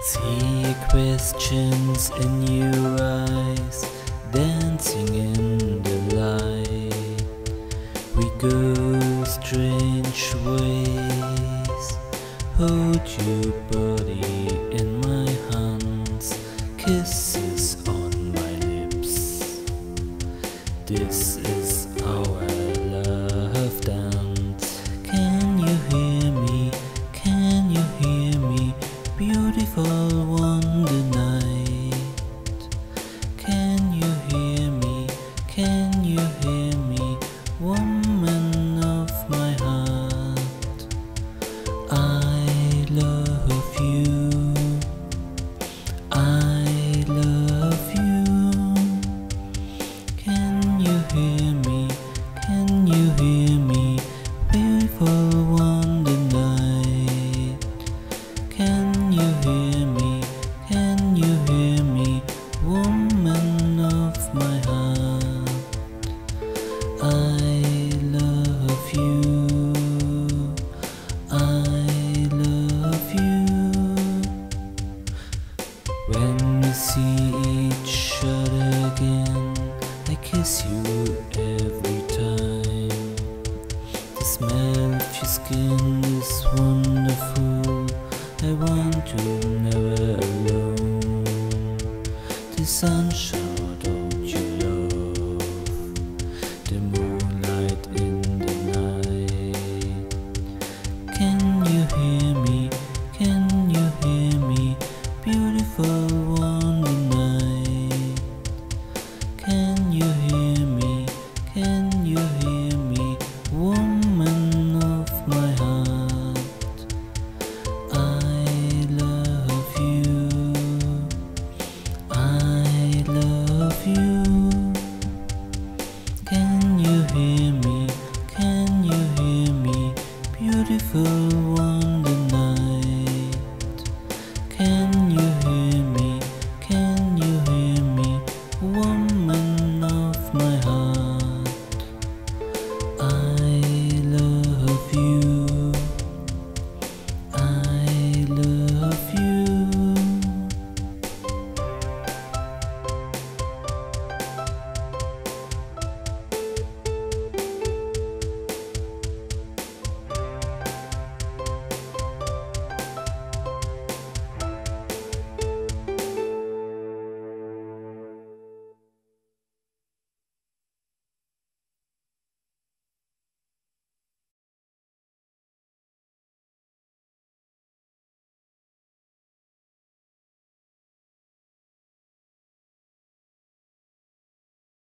See questions in your eyes, dancing in the light. We go strange ways. Hold your body in my hands, kisses on my lips. This is our love dance. Can you hear me? Can you hear me? Beautiful wonder.